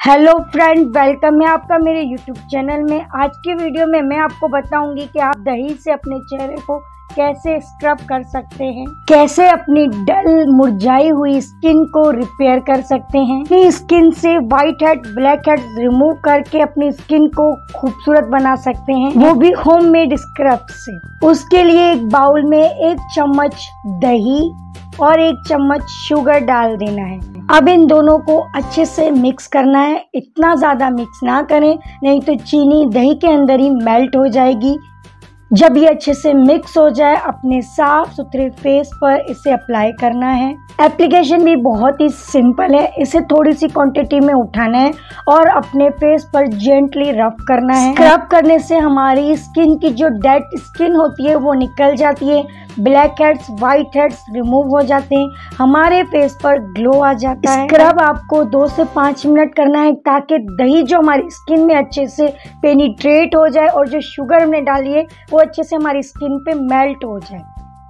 Hello friend, welcome है आपका मेरे यूट्यूब चैनल में। आज की वीडियो में मैं आपको बताऊंगी कि आप दही से अपने चेहरे को कैसे स्क्रब कर सकते हैं, कैसे अपनी डल मुरझाई हुई स्किन को रिपेयर कर सकते हैं, अपनी स्किन से white head black head remove करके अपनी स्किन को खूबसूरत बना सकते हैं, वो भी होममेड स्क्रब से। उसके लिए एक बाउल में 1 चम्मच दही और 1 चम्मच शुगर डाल देना है। अब इन दोनों को अच्छे से मिक्स करना है। इतना ज़्यादा मिक्स ना करें, नहीं तो चीनी दही के अंदर ही मेल्ट हो जाएगी। जब ये अच्छे से मिक्स हो जाए, अपने साफ सुथरे फेस पर इसे अप्लाई करना है। एप्लीकेशन भी बहुत ही सिंपल है। इसे थोड़ी सी क्वांटिटी में उठाना है और अपने फेस पर जेंटली रब करना है। स्क्रब करने से हमारी स्किन की जो डेड स्किन होती है वो निकल जाती है, black heads white heads remove हो जाते हैं, हमारे फेस पर ग्लो आ जाता है। स्क्रब आपको 2 से 5 मिनट करना है ताकि दही जो हमारी स्किन में अच्छे से पेनिट्रेट हो जाए और जो शुगर हमने डाली है वो अच्छे से हमारी स्किन पे मेल्ट हो जाए।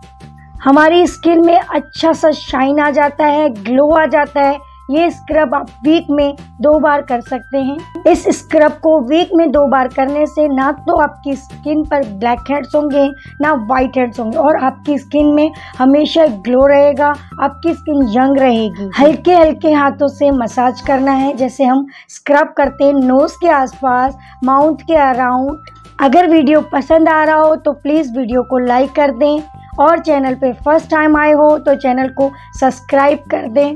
हमारी स्किन में अच्छा सा शाइन आ जाता है, ग्लो आ जाता है। ये स्क्रब आप वीक में 2 बार कर सकते हैं। इस स्क्रब को वीक में 2 बार करने से ना तो आपकी स्किन पर ब्लैक हेड्स होंगे ना वाइट हेड्स होंगे और आपकी स्किन में हमेशा ग्लो रहेगा, आपकी स्किन यंग रहेगी। हल्के हल्के हाथों से मसाज करना है, जैसे हम स्क्रब करते हैं नोज के आसपास, माउथ के अराउंड। अगर वीडियो पसंद आ रहा हो तो प्लीज़ वीडियो को लाइक कर दें और चैनल पे फर्स्ट टाइम आए हो तो चैनल को सब्सक्राइब कर दें।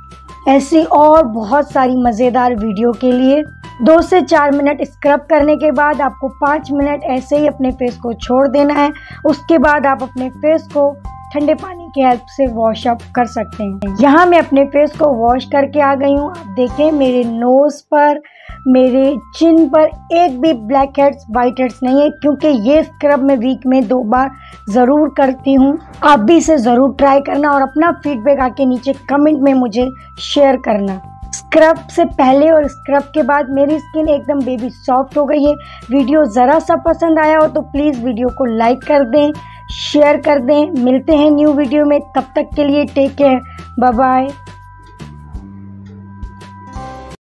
ऐसी और बहुत सारी मज़ेदार वीडियो के लिए 2 से 4 मिनट स्क्रब करने के बाद आपको 5 मिनट ऐसे ही अपने फेस को छोड़ देना है। उसके बाद आप अपने फेस को ठंडे पानी की हेल्प से वॉश अप कर सकते हैं। यहाँ मैं अपने फेस को वॉश करके आ गई हूँ। आप देखें, मेरे नोज पर, मेरे चिन पर एक भी ब्लैक हेड्स वाइट हेड्स नहीं है, क्योंकि ये स्क्रब मैं वीक में 2 बार ज़रूर करती हूँ। आप भी इसे ज़रूर ट्राई करना और अपना फीडबैक आके नीचे कमेंट में मुझे शेयर करना। स्क्रब से पहले और स्क्रब के बाद मेरी स्किन एकदम बेबी सॉफ्ट हो गई है। वीडियो ज़रा सा पसंद आया हो तो प्लीज़ वीडियो को लाइक कर दें, शेयर कर दें। मिलते हैं न्यू वीडियो में, तब तक के लिए टेक केयर, बाय बाय।